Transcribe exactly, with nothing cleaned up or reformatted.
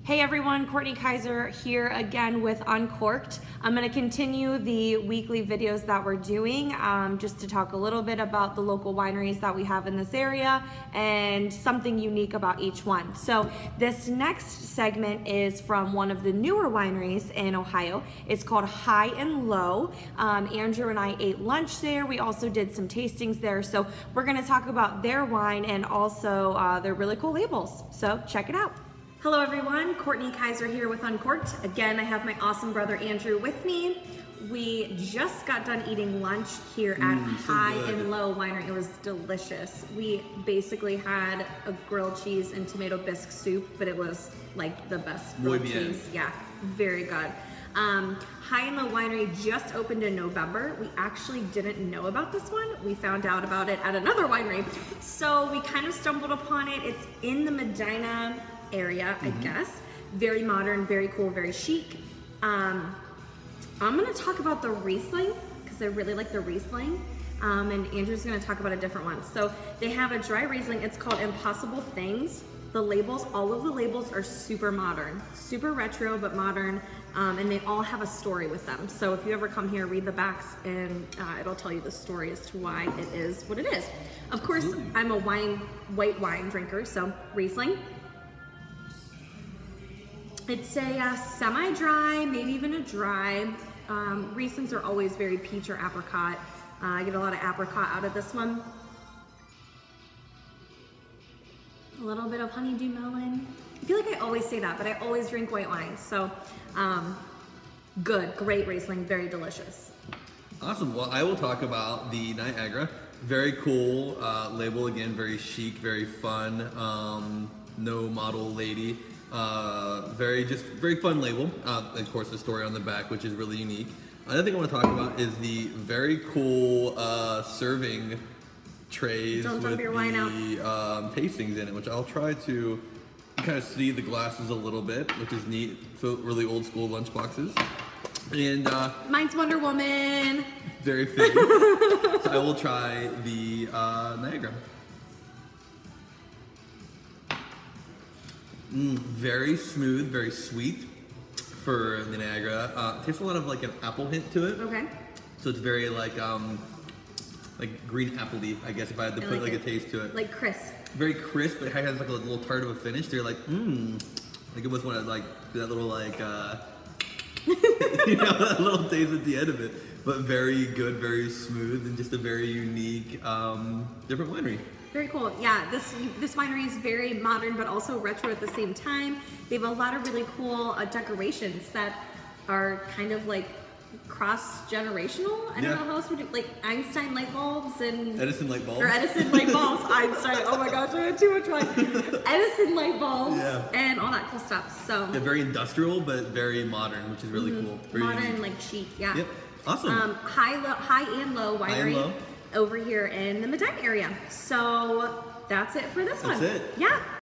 Hey everyone, Courtney Kaiser here again with Uncorked. I'm going to continue the weekly videos that we're doing um, just to talk a little bit about the local wineries that we have in this area and something unique about each one. So this next segment is from one of the newer wineries in Ohio. It's called High and Low. Um, Andrew and I ate lunch there. We also did some tastings there. So we're going to talk about their wine and also uh, their really cool labels. So check it out. Hello everyone, Courtney Kaiser here with Uncorked. Again, I have my awesome brother Andrew with me. We just got done eating lunch here at Mm, so High good. and Low Winery. It was delicious. We basically had a grilled cheese and tomato bisque soup, but it was like the best Muy grilled bien. cheese. Yeah, very good. Um, High and Low Winery just opened in November. We actually didn't know about this one. We found out about it at another winery. So we kind of stumbled upon it. It's in the Medina area, I Mm-hmm. guess. Very modern, very cool, very chic. Um, I'm gonna talk about the Riesling because I really like the Riesling. Um, and Andrew's gonna talk about a different one. So they have a dry Riesling, it's called Impossible Things. The labels, all of the labels are super modern, super retro, but modern. Um, and they all have a story with them. So if you ever come here, read the backs and uh, it'll tell you the story as to why it is what it is. Of course, Absolutely. I'm a wine, white wine drinker, so Riesling. It's a uh, semi-dry, maybe even a dry. Um, Rieslings are always very peach or apricot. Uh, I get a lot of apricot out of this one. A little bit of honeydew melon. I feel like I always say that, but I always drink white wine. So um, good, great Riesling, very delicious. Awesome. Well, I will talk about the Niagara. Very cool uh, label again. Very chic. Very fun. Um, no model lady. Uh, very just very fun label. Uh, of course, the story on the back, which is really unique. Another thing I want to talk about is the very cool uh, serving trays Don't dump with your wine the um, tastings in it, which I'll try to kind of see the glasses a little bit, which is neat. So really old school lunch boxes. And uh, Mine's Wonder Woman. very fitting. So I will try the uh, Niagara. Mm, very smooth, very sweet for the Niagara. Uh, tastes a lot of like an apple hint to it. Okay. So it's very like um, like green appley, I guess if I had to I put like like it. a taste to it. Like crisp. Very crisp, but it has like a little tart of a finish. They're like, mmm, like it was one of like that little like uh, you know, that little taste at the end of it. But very good, very smooth, and just a very unique, um, different winery. Very cool. Yeah, this this winery is very modern, but also retro at the same time. They have a lot of really cool uh, decorations that are kind of like cross-generational. I don't Yeah. know how else would you, like Einstein light bulbs and Edison light bulbs. or Edison light bulbs. Einstein. Oh my gosh, I had too much wine. Edison light bulbs Yeah. and all that cool stuff. So Yeah, very industrial, but very modern, which is really cool. Very modern, unique. like chic. Yeah. Yep. Awesome. Um, high, low, high and low High and winery low. over here in the Medina area. So that's it for this That's one. it. Yeah.